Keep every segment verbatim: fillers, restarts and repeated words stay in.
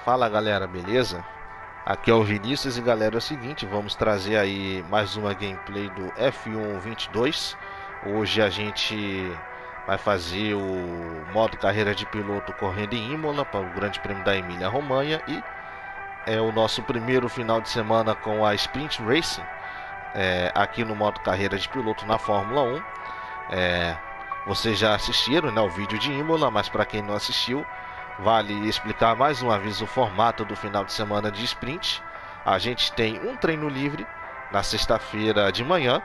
Fala galera, beleza? Aqui é o Vinícius e galera, é o seguinte, vamos trazer aí mais uma gameplay do F um vinte e dois. Hoje a gente vai fazer o modo carreira de piloto correndo em Imola para o Grande Prêmio da Emília-Romanha e é o nosso primeiro final de semana com a Sprint Racing é, aqui no modo carreira de piloto na Fórmula um. É, vocês já assistiram, né, o vídeo de Imola, mas para quem não assistiu, vale explicar mais uma vez o formato do final de semana de sprint. A gente tem um treino livre na sexta-feira de manhã.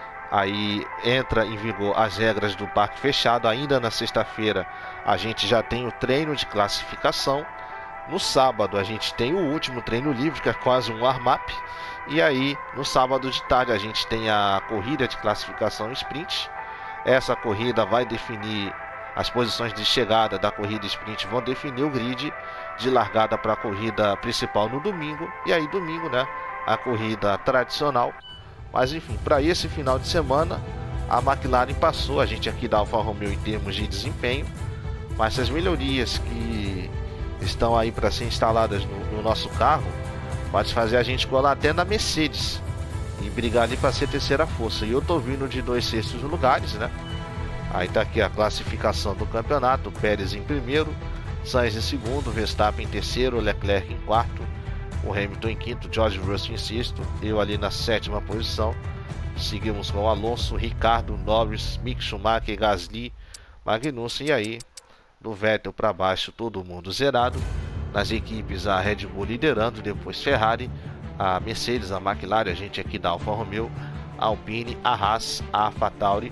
Aí entra em vigor as regras do parque fechado. Ainda na sexta-feira a gente já tem o treino de classificação. No sábado a gente tem o último treino livre, que é quase um warm-up. E aí no sábado de tarde a gente tem a corrida de classificação sprint. Essa corrida vai definir as posições de chegada da corrida sprint, vão definir o grid de largada para a corrida principal no domingo. E aí domingo, né, a corrida tradicional. Mas enfim, para esse final de semana a McLaren passou a gente aqui da Alfa Romeo em termos de desempenho. Mas as melhorias que estão aí para ser instaladas no, no nosso carro pode fazer a gente colar até na Mercedes e brigar ali para ser terceira força. E eu tô vindo de dois sextos lugares, né? Aí tá aqui a classificação do campeonato: Pérez em primeiro, Sainz em segundo, Verstappen em terceiro, Leclerc em quarto, o Hamilton em quinto, George Russell em sexto, eu ali na sétima posição. Seguimos com o Alonso, Ricardo, Norris, Mick Schumacher, Gasly, Magnussen. E aí do Vettel para baixo todo mundo zerado. Nas equipes a Red Bull liderando, depois Ferrari, a Mercedes, a McLaren, a gente aqui da Alfa Romeo, a Alpine, a Haas, a AlphaTauri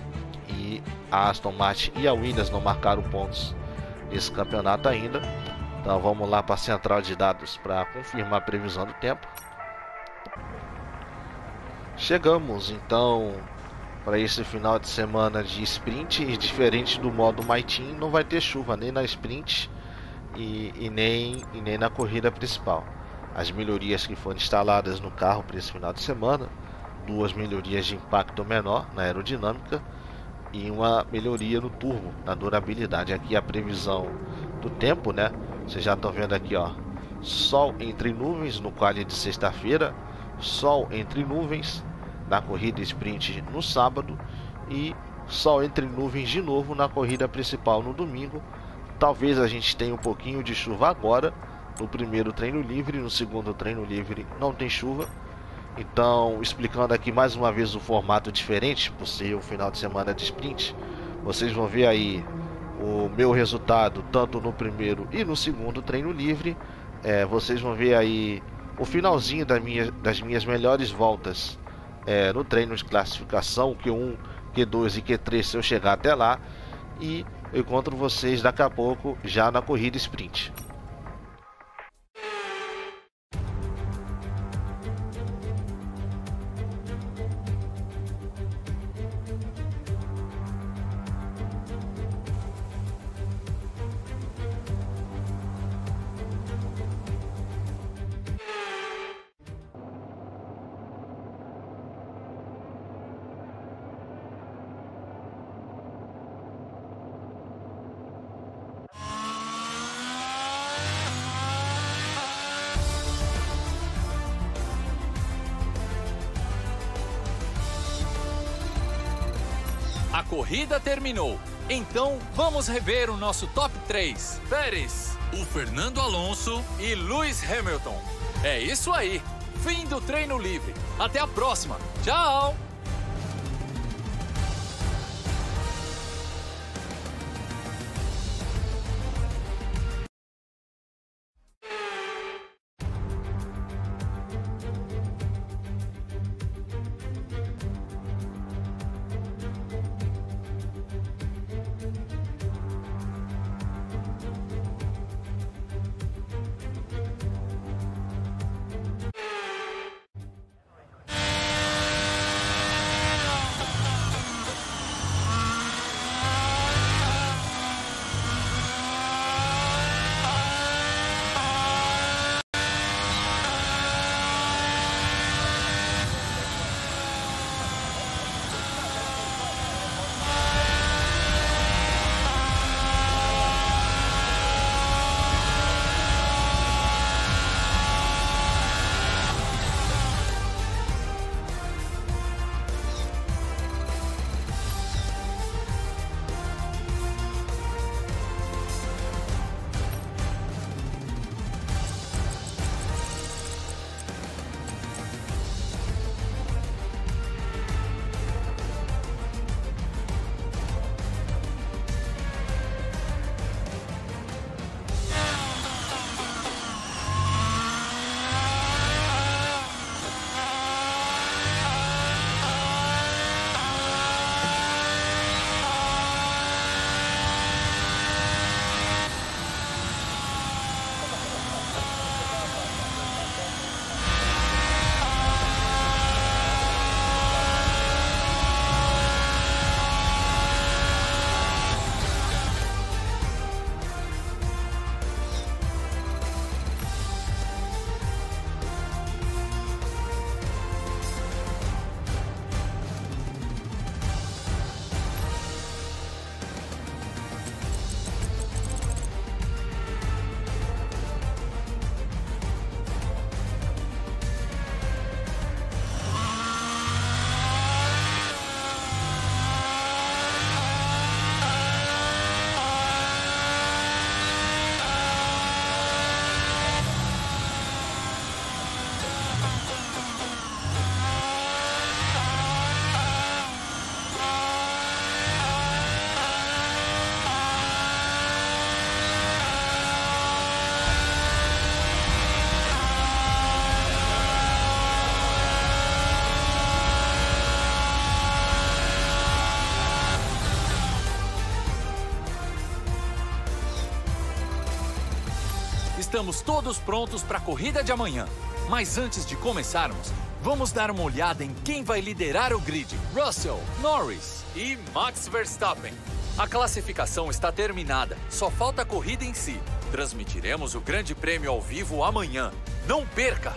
e a Aston Martin e a Williams não marcaram pontos nesse campeonato ainda. Então vamos lá para a central de dados para confirmar a previsão do tempo. Chegamos então para esse final de semana de sprint, e diferente do modo My Team, não vai ter chuva nem na sprint e, e, nem, e nem na corrida principal. As melhorias que foram instaladas no carro para esse final de semana: duas melhorias de impacto menor na aerodinâmica e uma melhoria no turbo, na durabilidade. Aqui a previsão do tempo, né? Vocês já estão vendo aqui, ó, sol entre nuvens no quali de sexta-feira, sol entre nuvens na corrida sprint no sábado e sol entre nuvens de novo na corrida principal no domingo. Talvez a gente tenha um pouquinho de chuva agora no primeiro treino livre, no segundo treino livre não tem chuva. Então, explicando aqui mais uma vez o formato diferente, por ser o final de semana de sprint, vocês vão ver aí o meu resultado tanto no primeiro e no segundo treino livre. É, vocês vão ver aí o finalzinho das minhas, das minhas melhores voltas é, no treino de classificação, Q um, Q dois e Q três, se eu chegar até lá. E eu encontro vocês daqui a pouco já na corrida sprint. A corrida terminou, então vamos rever o nosso top três. Pérez, o Fernando Alonso e Lewis Hamilton. É isso aí, fim do treino livre. Até a próxima, tchau! Estamos todos prontos para a corrida de amanhã. Mas antes de começarmos, vamos dar uma olhada em quem vai liderar o grid. Russell, Norris e Max Verstappen. A classificação está terminada, só falta a corrida em si. Transmitiremos o Grande Prêmio ao vivo amanhã. Não perca!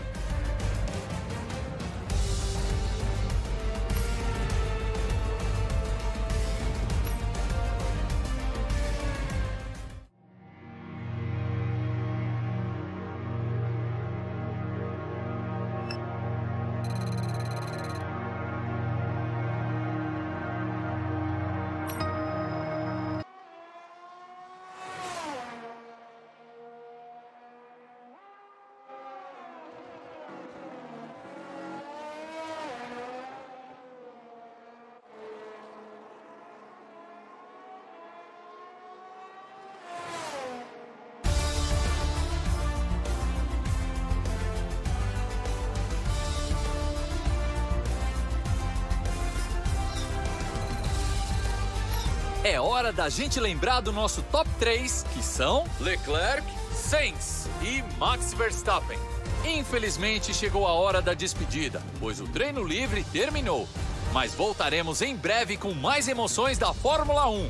É hora da gente lembrar do nosso top três, que são Leclerc, Sainz e Max Verstappen. Infelizmente, chegou a hora da despedida, pois o treino livre terminou. Mas voltaremos em breve com mais emoções da Fórmula um.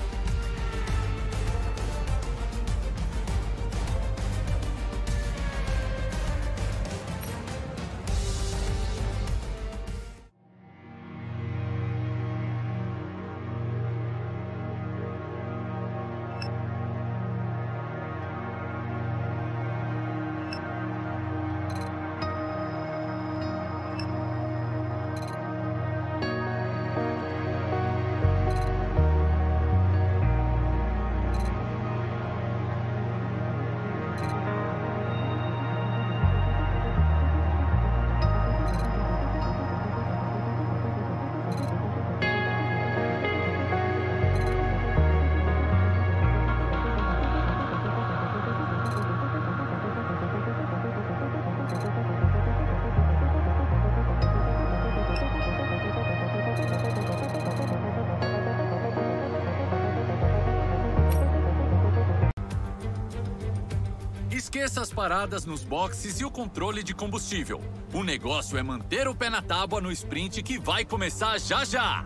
Esqueça as paradas nos boxes e o controle de combustível. O negócio é manter o pé na tábua no sprint que vai começar já já!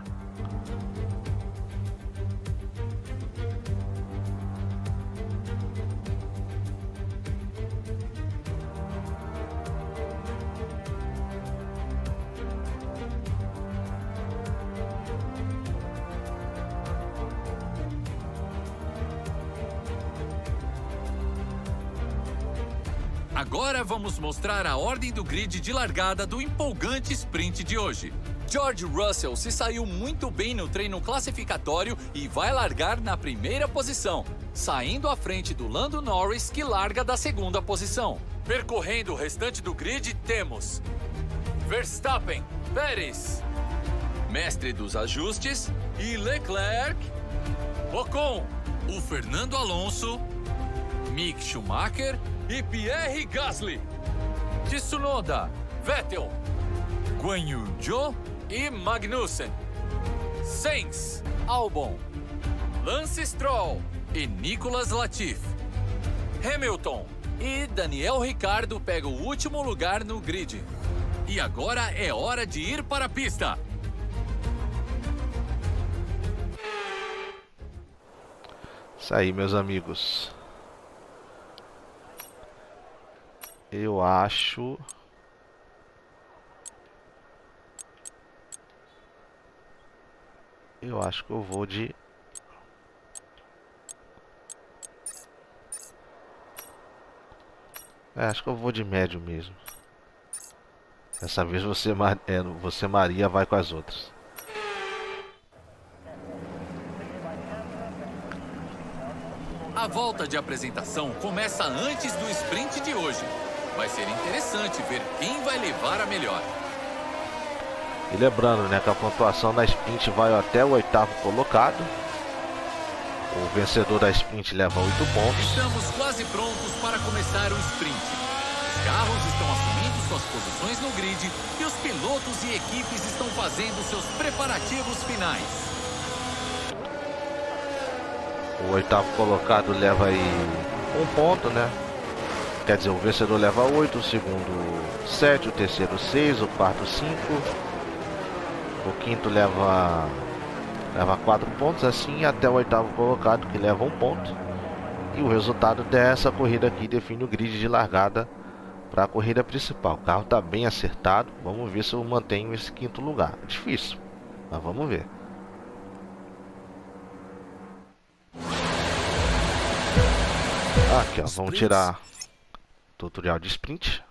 Agora vamos mostrar a ordem do grid de largada do empolgante sprint de hoje. George Russell se saiu muito bem no treino classificatório e vai largar na primeira posição, saindo à frente do Lando Norris, que larga da segunda posição. Percorrendo o restante do grid temos Verstappen, Pérez, mestre dos ajustes, e Leclerc, Ocon, o Fernando Alonso, Mick Schumacher e Pierre Gasly, Tsunoda, Vettel, Guan Yu Zhou e Magnussen, Sainz, Albon, Lance Stroll e Nicolas Latifi, Hamilton e Daniel Ricciardo pega o último lugar no grid. E agora é hora de ir para a pista. Isso aí, meus amigos. Eu acho... Eu acho que eu vou de... É, acho que eu vou de médio mesmo. Dessa vez você, Mar... é, você Maria vai com as outras. A volta de apresentação começa antes do sprint de hoje. Vai ser interessante ver quem vai levar a melhor. E lembrando, né, que a pontuação da sprint vai até o oitavo colocado. O vencedor da sprint leva oito pontos. Estamos quase prontos para começar o sprint. Os carros estão assumindo suas posições no grid e os pilotos e equipes estão fazendo seus preparativos finais. O oitavo colocado leva aí um ponto, né? Quer dizer, o vencedor leva oito, o segundo sete, o terceiro seis, o quarto cinco, o quinto leva leva quatro pontos, assim até o oitavo colocado, que leva um ponto. E o resultado dessa corrida aqui define o grid de largada para a corrida principal. O carro está bem acertado. Vamos ver se eu mantenho esse quinto lugar. É difícil, mas vamos ver. Aqui, ó, vamos tirar tutorial de sprint.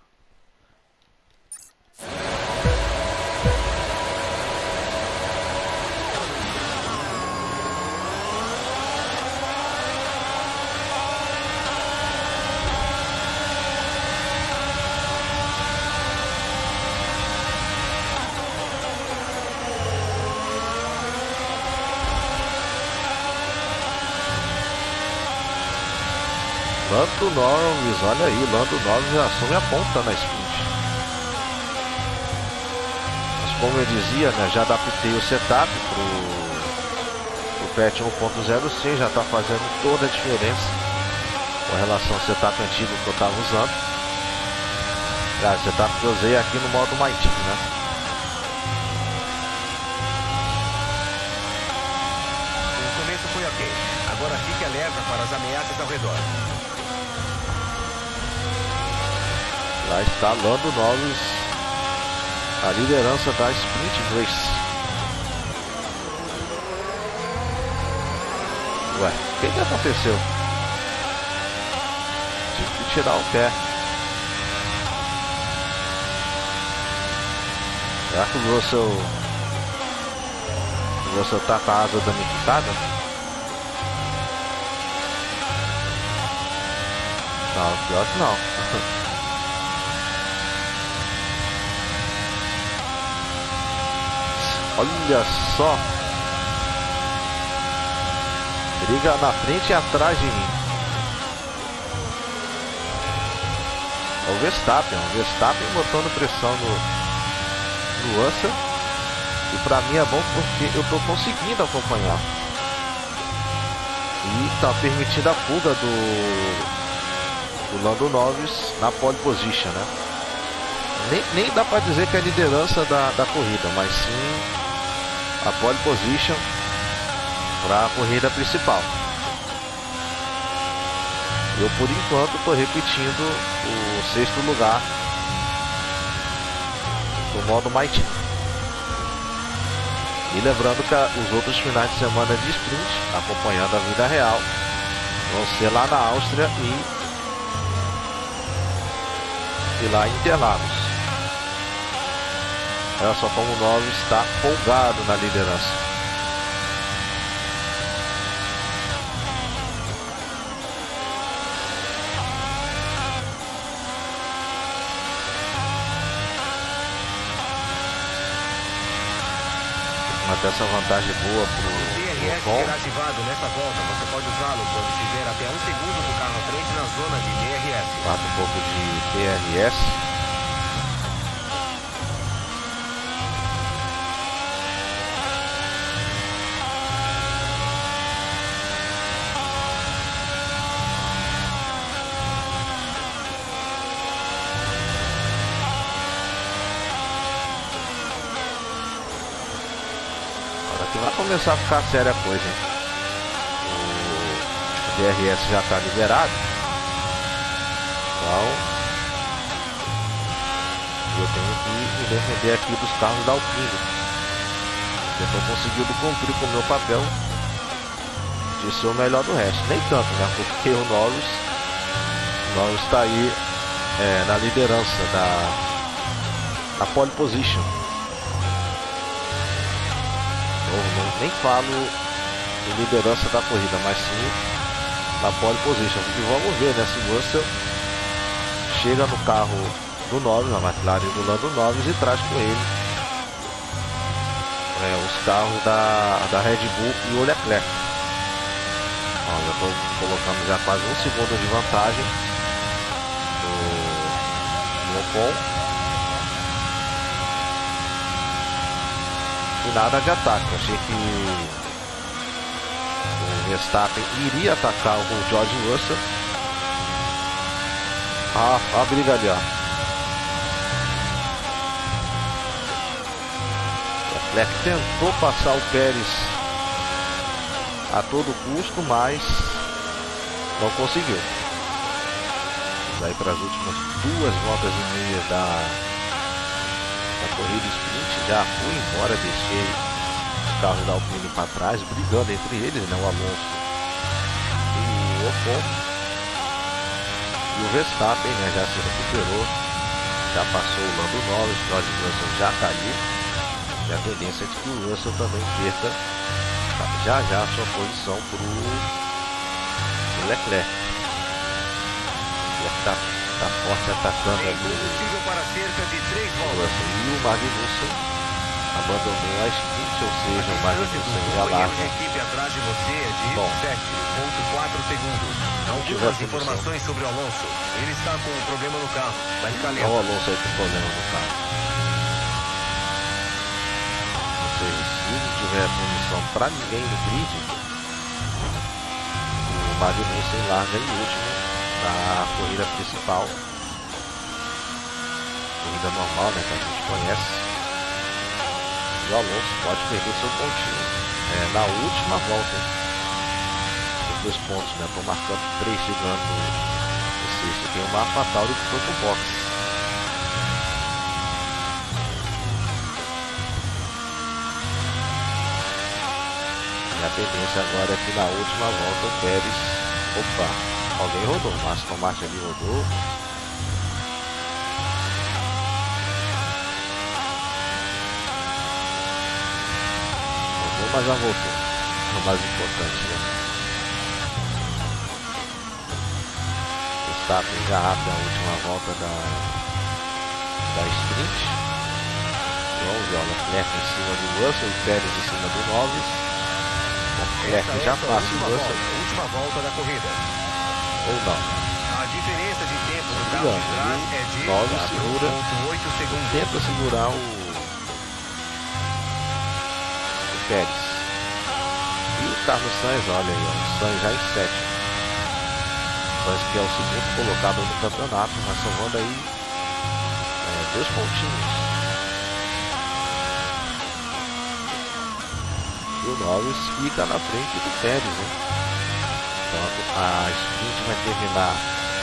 Lando Norris, olha aí, Lando Norris já assume a ponta na sprint. Mas como eu dizia, né, já adaptei o setup pro, pro patch um ponto zero seis, já está fazendo toda a diferença com relação ao setup antigo que eu estava usando. Ah, o setup que eu usei aqui no modo My Team, né? O começo foi ok. Agora fique alerta para as ameaças ao redor. Lá está Lando Norris, a liderança da Sprint Race. Ué, o que que aconteceu? Tive que tirar o pé. Será que o Russell, o Russell tá com a asa danificada? Não, pior que não. Olha só. Briga na frente e atrás de mim. É o Verstappen. O Verstappen botando pressão no, no Russell. E pra mim é bom porque eu tô conseguindo acompanhar. E tá permitindo a fuga do, do Lando Norris na pole position, né? Nem, nem dá pra dizer que é a liderança da, da corrida, mas sim a pole position para a corrida principal. Eu por enquanto estou repetindo o sexto lugar no modo My Team. E lembrando que os outros finais de semana de sprint, acompanhando a vida real, vão ser lá na Áustria e, e lá em Interlagos. Olha só como o Norris está folgado na liderança. Até essa vantagem boa pro D R S será ativado nessa volta. Você pode usá-lo quando estiver até um segundo do carro à frente na zona de D R S. Bate um pouco de D R S. Vai começar a ficar séria a coisa, hein? O D R S já está liberado. Então eu tenho que me defender aqui dos carros da Alpine. Eu estou conseguindo cumprir com o meu papel de ser o melhor do resto. Nem tanto, né? Porque o Norris Norris está aí é, na liderança da, da pole position. Não, nem falo em liderança da corrida, mas sim na pole position. E vamos ver, né, se o Russell chega no carro do Norris, na McLaren do Lando Norris, e traz com ele é, os carros da, da Red Bull e o Leclerc. Ó, já estou colocando já quase um segundo de vantagem no, no Ocon. E nada de ataque. Eu achei que o Verstappen iria atacar o George Russell, Ah, a briga ali, ó. Leclerc tentou passar o Pérez a todo custo, mas não conseguiu. Vamos aí para as últimas duas voltas e meia da, da corrida sprint. Já fui embora, deixei o carro da Alpine para trás, brigando entre eles, né? O Alonso e o Ocon. E o Verstappen, né, já se recuperou, já passou o Lando Norris, o George Russell já caiu. E a tendência é de que o Russell também perca já já a sua posição para o Leclerc. Ele está tá forte atacando ali o Russell. E o Magnussen abandonou a sprint, ou seja, o Magnussen já larga. Bom, algumas informações sobre o Alonso. Ele está com um problema no carro. Vai ficar lento. Olha o Alonso aí com problema no carro. Ou seja, se não tiver punição para ninguém no grid, o Magnussen larga em último na corrida principal. Corrida normal, né, que a gente conhece. E o Alonso pode perder seu pontinho é, na última volta. Dois pontos, né? Estão marcando três chegando no sexto. Tem uma AlphaTauri que foi pro box. E a tendência agora é que na última volta o Pérez. Opa, alguém rodou. O Aston Martin ali rodou. Rodou, mas já voltou. É o mais importante, né? Verstappen já abre a última volta da, da sprint. Vamos ver, o Leclerc em cima do Russell e Pérez em cima do Norris. Leclerc já passa o Russell. Última volta da corrida. Ou não. A diferença de tempo do carro de trás é de Norris segura, oito segundos. tenta segurar o, o Pérez. E o Carlos Sainz, olha aí, ó, o Sainz já em sétimo. Sainz que é o segundo colocado no campeonato, mas salvando aí é, dois pontinhos. E o Norris fica na frente do Pérez, né? Então a sprint vai terminar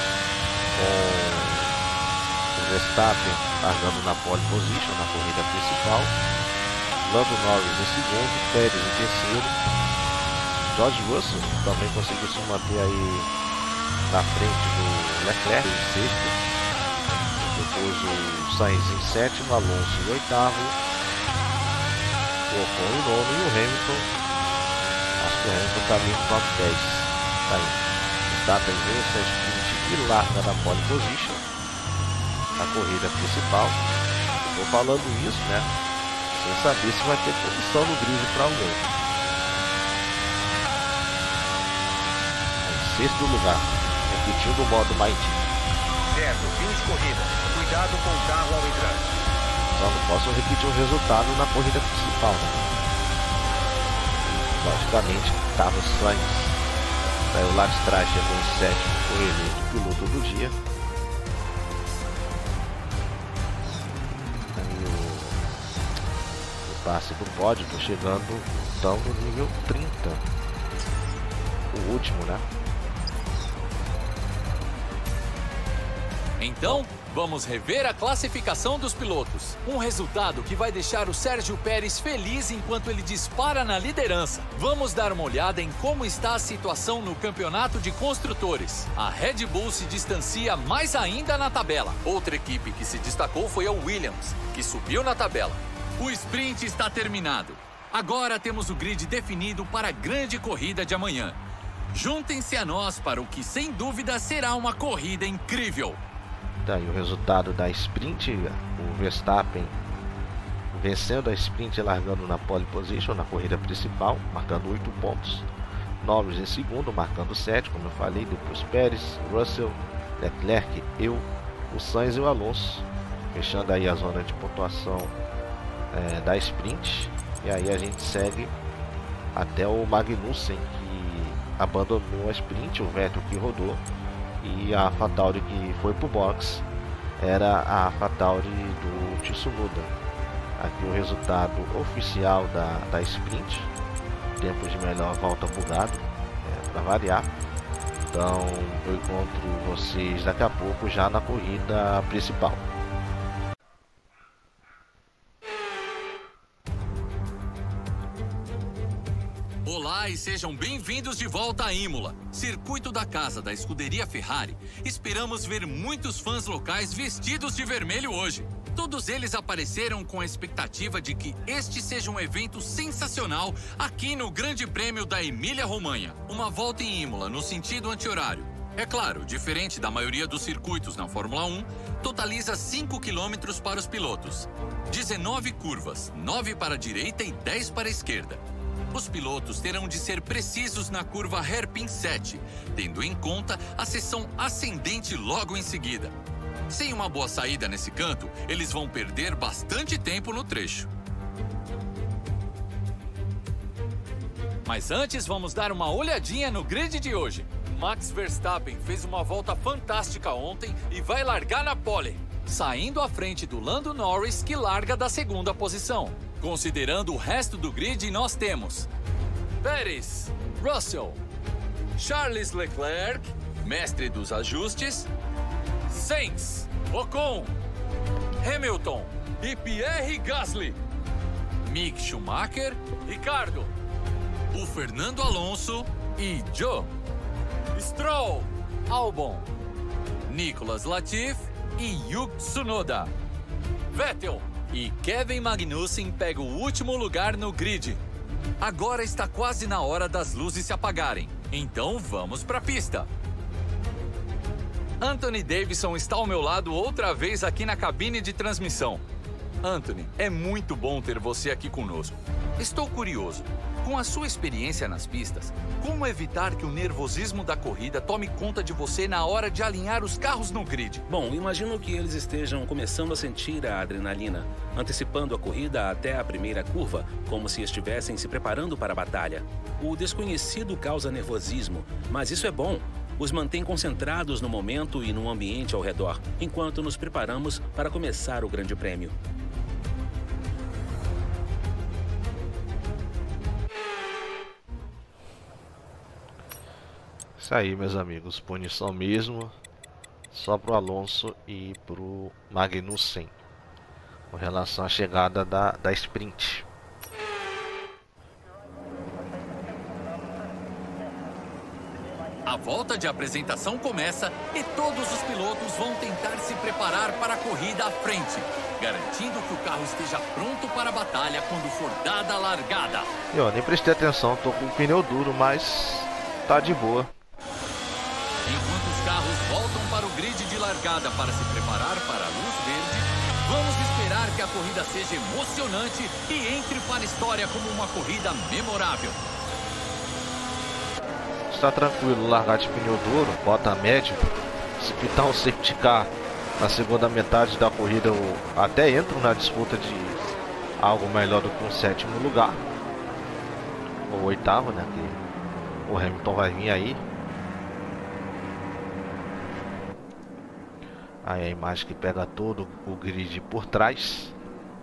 com o Verstappen largando na pole position na corrida principal. Lando Norris em segundo, Pérez em terceiro. George Russell também conseguiu se manter aí na frente do Leclerc em sexto, depois o Sainz em sétimo, Alonso em oitavo, o Ocon em nono e o Hamilton, acho que o Hamilton está ali no top dez, tá aí. Verstappen vence a sprint e larga na pole position, na corrida principal. Estou falando isso, né, sem saber se vai ter posição no grid para alguém. Em sexto lugar, repetindo o modo My Team. Certo, fim de corrida. Cuidado com o carro ao entrar. Só não posso repetir o resultado na corrida principal, né? Logicamente, Carlos Sainz saiu lá de trás, chegou em sétimo, foi eleito piloto do dia. Aí o, o passe do pódio, tô chegando então no nível trinta. O último, né? Então, vamos rever a classificação dos pilotos. Um resultado que vai deixar o Sérgio Pérez feliz enquanto ele dispara na liderança. Vamos dar uma olhada em como está a situação no campeonato de construtores. A Red Bull se distancia mais ainda na tabela. Outra equipe que se destacou foi a Williams, que subiu na tabela. O sprint está terminado. Agora temos o grid definido para a grande corrida de amanhã. Juntem-se a nós para o que, sem dúvida, será uma corrida incrível. Daí o resultado da sprint, o Verstappen vencendo a sprint e largando na pole position na corrida principal, marcando oito pontos. Norris em segundo, marcando sete, como eu falei. Depois Pérez, Russell, Leclerc, eu, o Sainz e o Alonso, fechando aí a zona de pontuação é, da sprint. E aí a gente segue até o Magnussen, que abandonou a sprint, o Vettel que rodou. E a AlphaTauri que foi pro box era a AlphaTauri do Tsunoda. Aqui o resultado oficial da, da sprint. Tempo de melhor volta bugado, é, para variar. Então eu encontro vocês daqui a pouco já na corrida principal. Olá e sejam bem-vindos de volta a Imola, circuito da casa da escuderia Ferrari. Esperamos ver muitos fãs locais vestidos de vermelho hoje. Todos eles apareceram com a expectativa de que este seja um evento sensacional aqui no Grande Prêmio da Emília-Romanha. Uma volta em Imola no sentido anti-horário. É claro, diferente da maioria dos circuitos na Fórmula um, totaliza cinco quilômetros para os pilotos. dezenove curvas, nove para a direita e dez para a esquerda. Os pilotos terão de ser precisos na curva Hairpin sete, tendo em conta a seção ascendente logo em seguida. Sem uma boa saída nesse canto, eles vão perder bastante tempo no trecho. Mas antes, vamos dar uma olhadinha no grid de hoje. Max Verstappen fez uma volta fantástica ontem e vai largar na pole, saindo à frente do Lando Norris, que larga da segunda posição. Considerando o resto do grid, nós temos Pérez, Russell, Charles Leclerc, mestre dos ajustes, Sainz, Ocon, Hamilton e Pierre Gasly, Mick Schumacher, Ricardo, o Fernando Alonso e Joe, Stroll, Albon, Nicolas Latifi e Yuki Tsunoda, Vettel e Kevin Magnussen pega o último lugar no grid. Agora está quase na hora das luzes se apagarem, então vamos para a pista. Anthony Davidson está ao meu lado outra vez aqui na cabine de transmissão. Anthony, é muito bom ter você aqui conosco. Estou curioso, com a sua experiência nas pistas, como evitar que o nervosismo da corrida tome conta de você na hora de alinhar os carros no grid? Bom, imagino que eles estejam começando a sentir a adrenalina, antecipando a corrida até a primeira curva, como se estivessem se preparando para a batalha. O desconhecido causa nervosismo, mas isso é bom. Os mantém concentrados no momento e no ambiente ao redor, enquanto nos preparamos para começar o Grande Prêmio. Isso aí, meus amigos, punição mesmo, só pro Alonso e pro Magnussen, com relação à chegada da, da sprint. A volta de apresentação começa e todos os pilotos vão tentar se preparar para a corrida à frente, garantindo que o carro esteja pronto para a batalha quando for dada a largada. E ó, nem prestei atenção, tô com o pneu duro, mas tá de boa. Enquanto os carros voltam para o grid de largada para se preparar para a luz verde, vamos esperar que a corrida seja emocionante e entre para a história como uma corrida memorável. Está tranquilo, largar de pneu duro, bota médio. Se pintar um safety car na segunda metade da corrida, eu até entro na disputa de algo melhor do que um sétimo lugar, ou oitavo, né? Que o Hamilton vai vir aí. Aí a imagem que pega todo o grid por trás.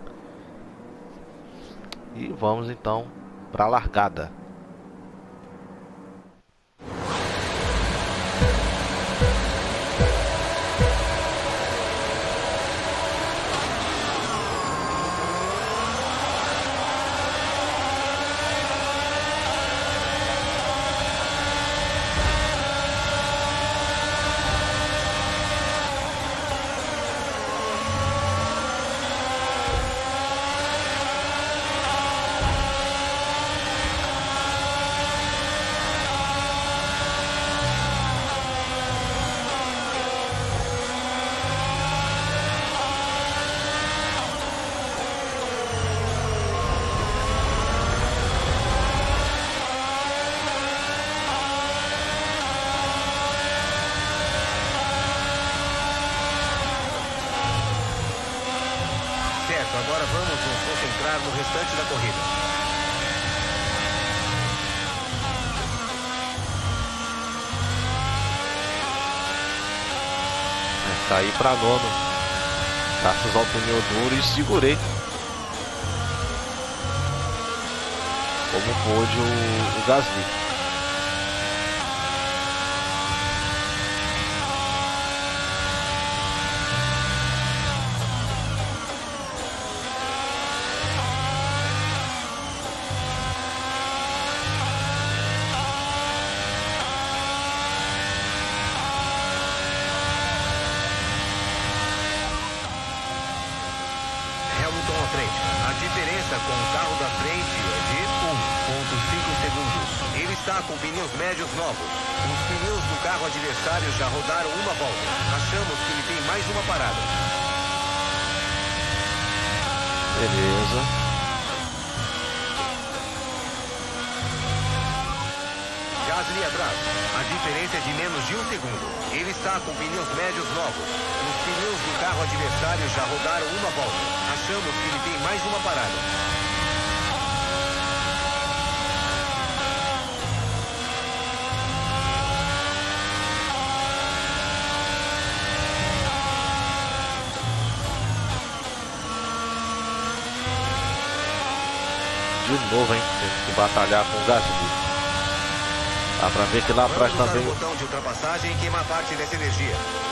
E vamos então para a largada. Agora vamos nos concentrar no restante da corrida. Caí para nono. Graças ao pneu duro e segurei. Como pôde o, o Gasly. Hamilton à frente. A diferença com o carro da frente é de um ponto cinco segundos. Ele está com pneus médios novos. Os pneus do carro adversário já rodaram uma volta. Achamos que ele tem mais uma parada. Beleza. Gasly atrás. A diferença é de menos de um segundo. Ele está com pneus médios novos. Os pneus do carro adversário já rodaram uma volta. Achamos que ele tem mais uma parada. De novo, hein? Tem que batalhar com o Gasly. Dá pra ver que lá atrás Vamos também. usar o botão de ultrapassagem e queimar parte dessa energia.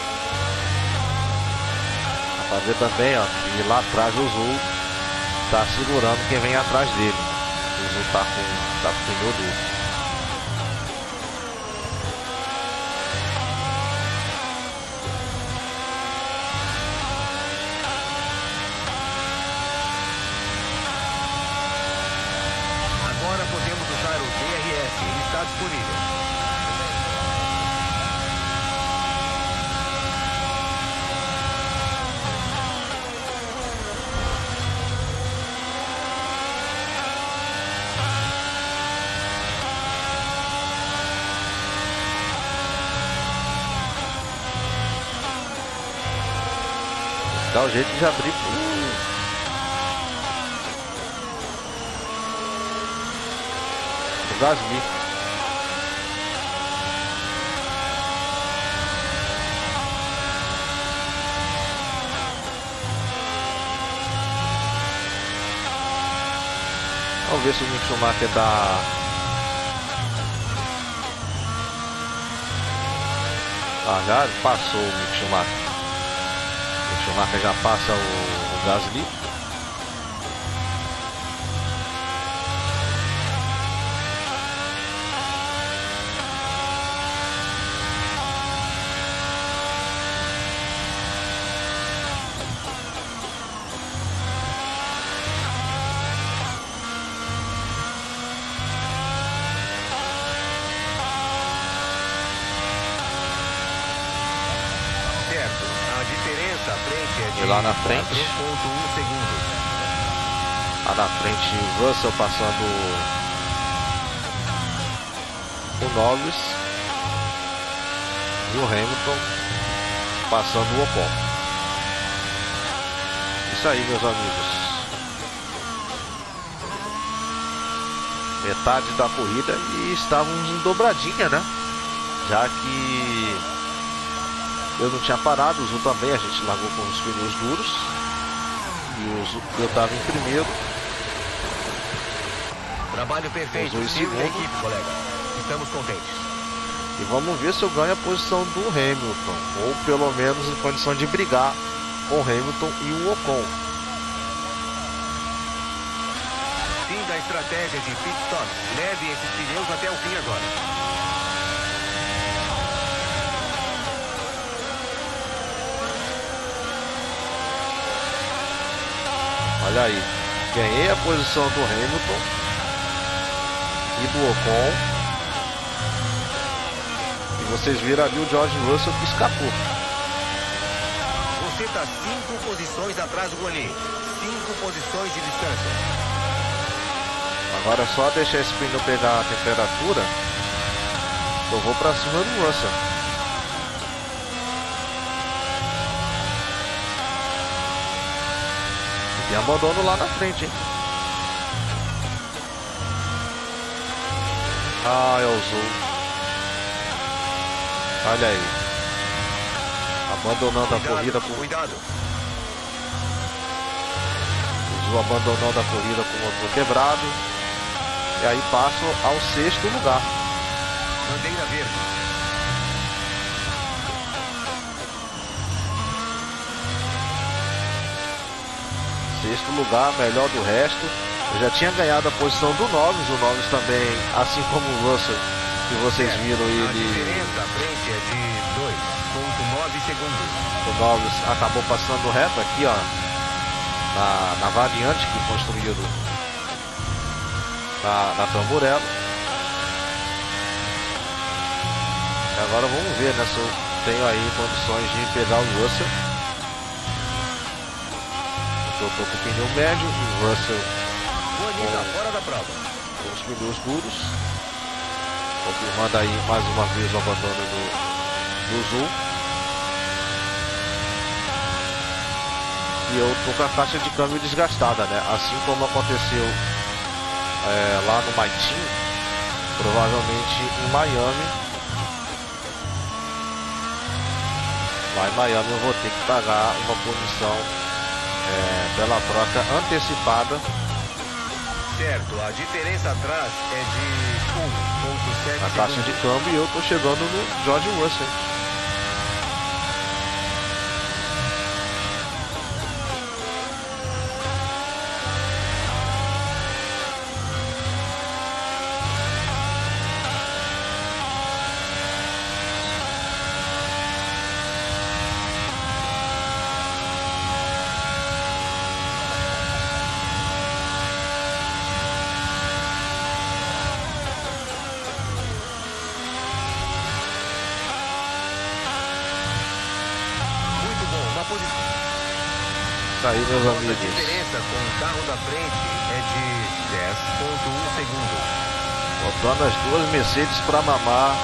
Dá pra ver também, ó, que lá atrás o Zul tá segurando quem vem atrás dele. O Zul tá com, tá com o pneu duro. Agora podemos usar o D R S. Ele está disponível. Dá o jeito de abrir. Uh. O Gasly. Vamos ver se o Mick Schumacher dá. Ah, já passou o Mick Schumacher. O Schumacher já passa o, o Gasly. E lá na frente, lá na frente o Russell passando o Norris e o Hamilton passando o Ocon. Isso aí, meus amigos. Metade da corrida e estávamos em dobradinha, né? Já que eu não tinha parado, o Zul também, a gente largou com os pneus duros. E o Zul, eu estava em primeiro. Trabalho perfeito, em segundo. Equipe, colega. Estamos contentes. E vamos ver se eu ganho a posição do Hamilton. Ou pelo menos em condição de brigar com o Hamilton e o Ocon. Fim da estratégia de pit stop. Leve esses pneus até o fim agora. Olha aí, ganhei a posição do Hamilton e do Ocon. E vocês viram ali o George Russell que escapou. Você está cinco posições atrás do Guanyi. Cinco posições de distância. Agora é só deixar esse pneu pegar a temperatura. Eu vou para cima do Russell. E abandono lá na frente, hein? Ah, é o Zul. Olha aí. abandonando Cuidado, a corrida com cuidado. o Zul abandonando a corrida com o motor quebrado. E aí passam ao sexto lugar. Bandeira verde. Sexto lugar, melhor do resto. Eu já tinha ganhado a posição do Norris. O Norris também, assim como o Russell, que vocês viram, A ele, diferença à frente é de dois vírgula nove segundos. o Norris acabou passando reto aqui, ó, na, na variante que construíram na, na Tamburello. E agora vamos ver, né, se eu tenho aí condições de pegar o Russell. Eu tô com o pneu médio, o Russell Bonita fora da prova. com os pneus duros. Confirmando aí mais uma vez o abandono do, do Zul. E eu tô com a caixa de câmbio desgastada, né? Assim como aconteceu é, lá no Maitin, provavelmente em Miami. Lá em Miami eu vou ter que pagar uma punição é, pela troca antecipada. Certo, a diferença atrás é de um vírgula sete Na caixa de segundos. câmbio e eu tô chegando no George Russell. Muito bom, uma posição. Tá aí, meus Nossa amigos. diferença com o carro da frente é de dez vírgula um segundos. Botando as duas Mercedes pra mamar.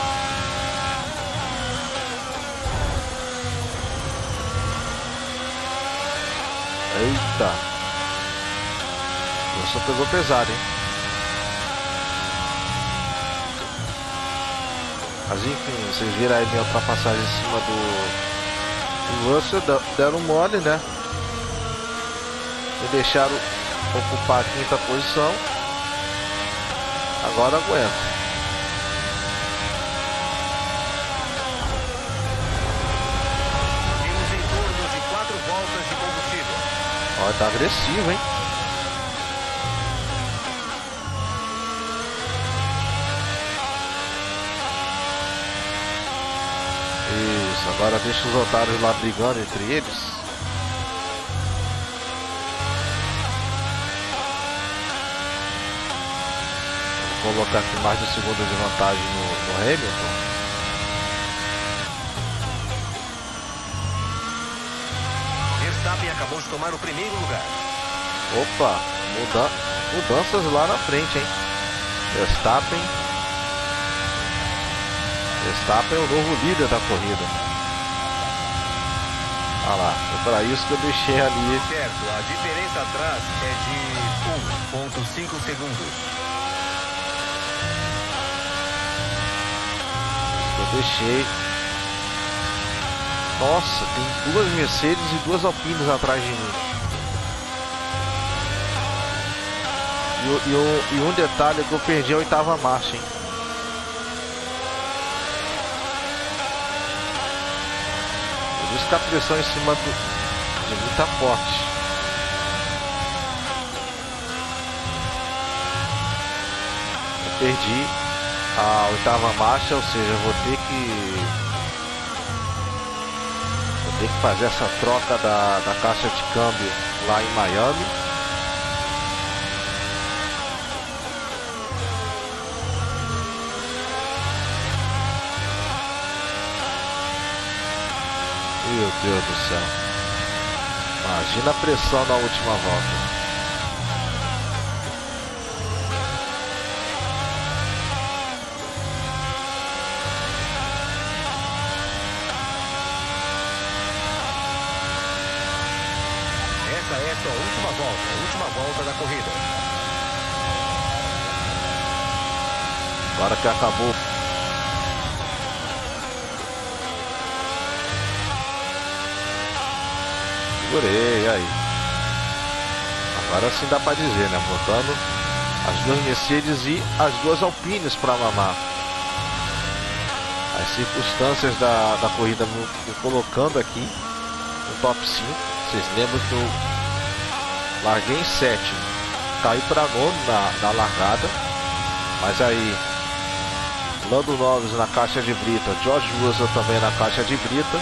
Eita. Nossa, pegou pesado, hein? Mas enfim, vocês viram aí minha ultrapassagem em cima do, do Russell, da- deram mole, né? Me deixaram ocupar a quinta posição. Agora aguento. Temos em torno de quatro voltas de combustível. Ó, tá agressivo, hein? Isso, agora deixa os otários lá brigando entre eles. Vou colocar aqui mais de segundo de vantagem no, no Hamilton. Verstappen acabou de tomar o primeiro lugar. Opa, muda mudanças lá na frente, hein? Verstappen. Verstappen é o novo líder da corrida. Olha lá, foi para isso que eu deixei ali. Certo, a diferença atrás é de um vírgula cinco segundos. Eu deixei. Nossa, tem duas Mercedes e duas Alpines atrás de mim. E, o- e, o- e um detalhe é que eu perdi a oitava marcha, hein? Por isso que a pressão em cima do, de mim tá forte. Eu perdi a oitava marcha, ou seja, eu vou ter que vou ter que fazer essa troca da, da caixa de câmbio lá em Miami. Meu Deus do céu. Imagina a pressão na última volta. Essa é sua última volta, a última volta da corrida. Agora que acabou. Segurei, aí. Agora sim dá pra dizer, né? Botando as duas Mercedes e as duas Alpines pra mamar. As circunstâncias da, da corrida me, me colocando aqui no top cinco. Vocês lembram que eu larguei em sétimo, caí para nono na, na largada, mas aí Lando Norris na caixa de brita, George Russell também na caixa de brita,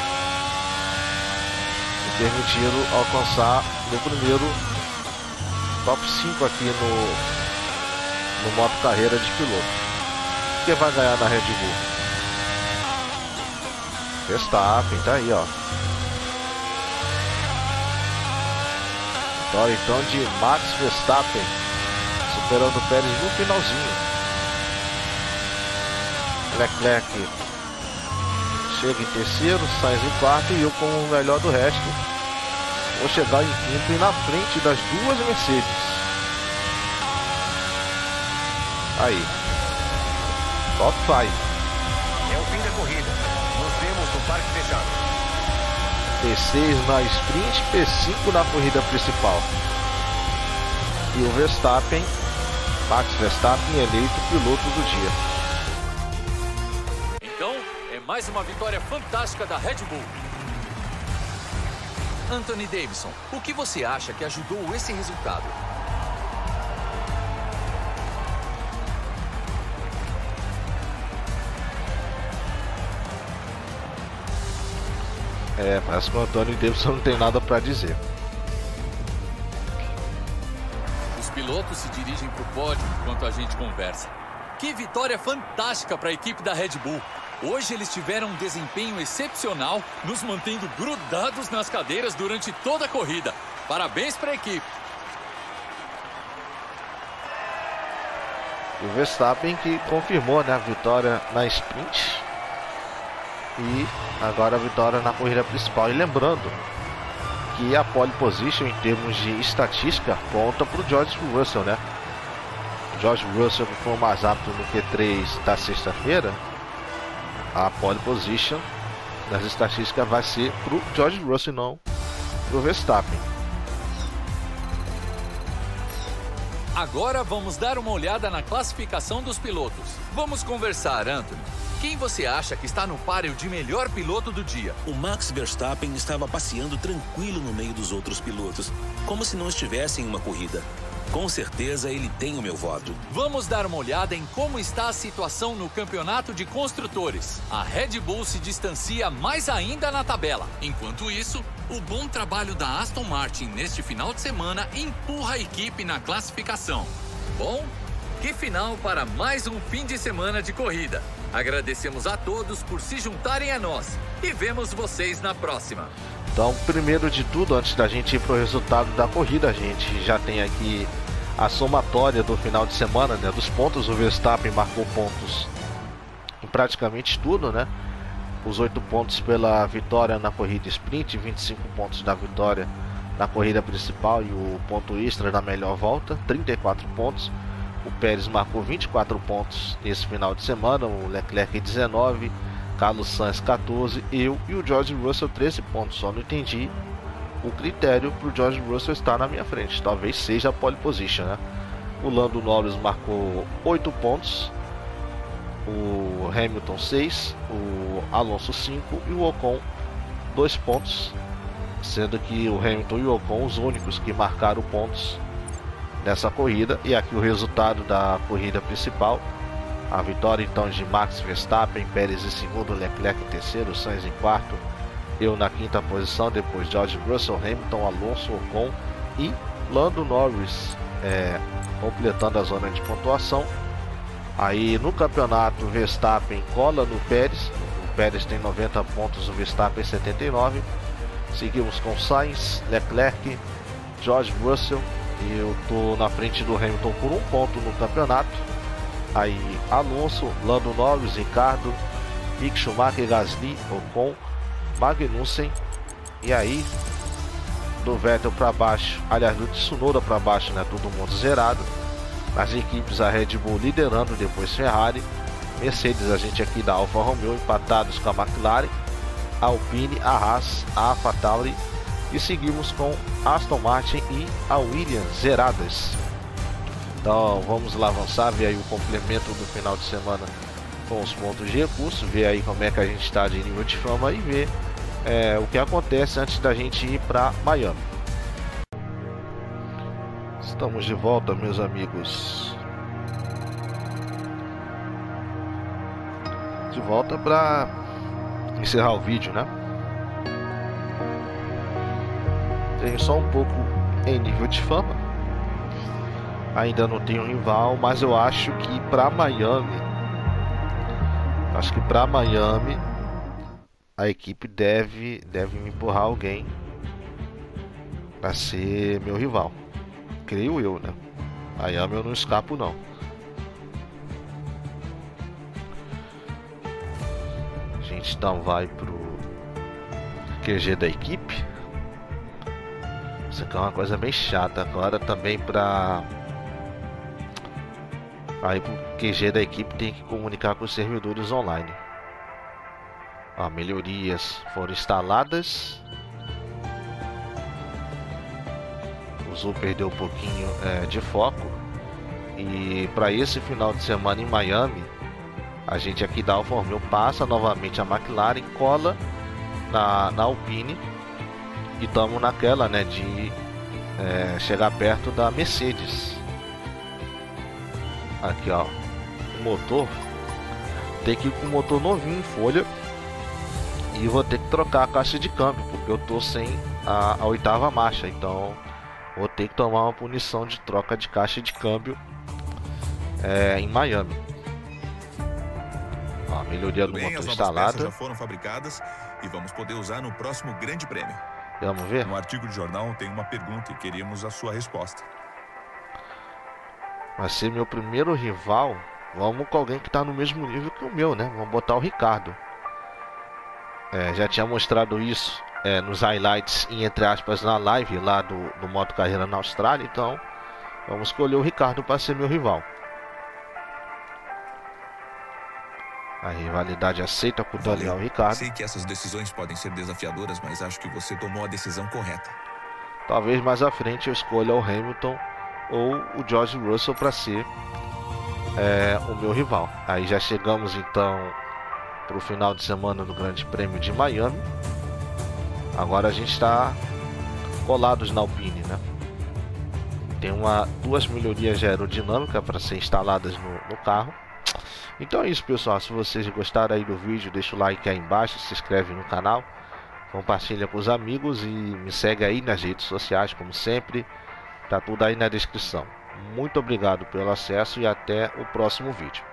me permitiram alcançar meu primeiro top cinco aqui no, no modo carreira de piloto. Quem vai ganhar na Red Bull? Verstappen, tá aí, ó. Vitória então de Max Verstappen, superando o Pérez no finalzinho. Leclerc chega em terceiro, Sainz em quarto e eu como o melhor do resto vou chegar em quinto e na frente das duas Mercedes. Aí, top cinco. É o fim da corrida. Nos vemos no parque fechado. P seis na sprint, P cinco na corrida principal. E o Verstappen, Max Verstappen, eleito piloto do dia. Então, é mais uma vitória fantástica da Red Bull. Anthony Davidson, o que você acha que ajudou esse resultado? É, parece que o Anthony Davidson não tem nada para dizer. Os pilotos se dirigem para o pódio enquanto a gente conversa. Que vitória fantástica para a equipe da Red Bull. Hoje eles tiveram um desempenho excepcional, nos mantendo grudados nas cadeiras durante toda a corrida. Parabéns para a equipe. O Verstappen que confirmou, né, a vitória na sprint. E agora a vitória na corrida principal. E lembrando que a pole position em termos de estatística conta para o George Russell, né? O George Russell que foi o mais rápido no Q três da sexta-feira. A pole position das estatísticas vai ser para o George Russell, não para o Verstappen. Agora vamos dar uma olhada na classificação dos pilotos. Vamos conversar, Anthony. Quem você acha que está no páreo de melhor piloto do dia? O Max Verstappen estava passeando tranquilo no meio dos outros pilotos, como se não estivesse em uma corrida. Com certeza ele tem o meu voto. Vamos dar uma olhada em como está a situação no campeonato de construtores. A Red Bull se distancia mais ainda na tabela. Enquanto isso, o bom trabalho da Aston Martin neste final de semana empurra a equipe na classificação. Bom, que final para mais um fim de semana de corrida. Agradecemos a todos por se juntarem a nós e vemos vocês na próxima. Então, primeiro de tudo, antes da gente ir para o resultado da corrida, a gente já tem aqui a somatória do final de semana, né, dos pontos. O Verstappen marcou pontos em praticamente tudo, né? Os oito pontos pela vitória na corrida sprint, vinte e cinco pontos da vitória na corrida principal e o ponto extra da melhor volta, trinta e quatro pontos. O Pérez marcou vinte e quatro pontos nesse final de semana, o Leclerc dezenove, Carlos Sainz quatorze, eu e o George Russell treze pontos. Só não entendi o critério para o George Russell estar na minha frente. Talvez seja a pole position, né? O Lando Norris marcou oito pontos, o Hamilton seis, o Alonso cinco e o Ocon dois pontos, sendo que o Hamilton e o Ocon os únicos que marcaram pontos nessa corrida. E aqui o resultado da corrida principal: a vitória então de Max Verstappen, Pérez em segundo, Leclerc em terceiro, Sainz em quarto, eu na quinta posição, depois George Russell, Hamilton, Alonso, Ocon e Lando Norris é, completando a zona de pontuação. Aí no campeonato, Verstappen cola no Pérez, o Pérez tem noventa pontos, o Verstappen setenta e nove. Seguimos com Sainz, Leclerc, George Russell, e eu tô na frente do Hamilton por um ponto no campeonato. Aí Alonso, Lando Norris, Ricardo, Mick Schumacher, Gasly, Ocon, Magnussen. E aí do Vettel para baixo, aliás do Tsunoda para baixo, né, todo mundo zerado. Nas equipes, a Red Bull liderando, depois Ferrari, Mercedes, a gente aqui da Alfa Romeo empatados com a McLaren, Alpine, a Haas, a AlphaTauri E seguimos com Aston Martin e a Williams zeradas. Então vamos lá avançar, ver aí o complemento do final de semana com os pontos de recurso, ver aí como é que a gente está de nível de fama e ver é, o que acontece antes da gente ir para Miami. Estamos de volta, meus amigos. De volta para encerrar o vídeo, né? Tenho só um pouco em nível de fama. Ainda não tenho rival, mas eu acho que para Miami, acho que para Miami a equipe deve deve me empurrar alguém para ser meu rival. Creio eu, né? Miami eu não escapo não. A gente então vai pro Q G da equipe. Isso aqui é uma coisa bem chata. Agora também para aí pro Q G da equipe tem que comunicar com os servidores online. Ó, melhorias foram instaladas. O Zul perdeu um pouquinho é, de foco. E para esse final de semana em Miami, a gente aqui da Alfa Romeo passa novamente a McLaren, cola na, na Alpine e estamos naquela, né, de é, chegar perto da Mercedes. Aqui ó, o motor tem que ir com o motor novinho em folha e vou ter que trocar a caixa de câmbio porque eu tô sem a, a oitava marcha, então vou ter que tomar uma punição de troca de caixa de câmbio é, em Miami. Ó, a melhoria do Bem, motor as instalada. peças já foram fabricadas e vamos poder usar no próximo Grande Prêmio. Vamos ver? No artigo de jornal tem uma pergunta e queríamos a sua resposta. Vai ser meu primeiro rival. Vamos com alguém que está no mesmo nível que o meu, né? Vamos botar o Ricardo. É, já tinha mostrado isso é, nos highlights e entre aspas na live lá do, do Moto Carreira na Austrália. Então vamos escolher o Ricardo para ser meu rival. A rivalidade aceita com o Daniel Ricardo. Sei que essas decisões podem ser desafiadoras, mas acho que você tomou a decisão correta. Talvez mais à frente eu escolha o Hamilton ou o George Russell para ser é, o meu rival. Aí já chegamos então para o final de semana do Grande Prêmio de Miami. Agora a gente está colados na Alpine, né? Tem uma, duas melhorias de aerodinâmica para ser instaladas no, no carro. Então é isso, pessoal. Se vocês gostaram aí do vídeo, deixa o like aí embaixo, se inscreve no canal, compartilha com os amigos e me segue aí nas redes sociais, como sempre. Tá tudo aí na descrição. Muito obrigado pelo acesso e até o próximo vídeo.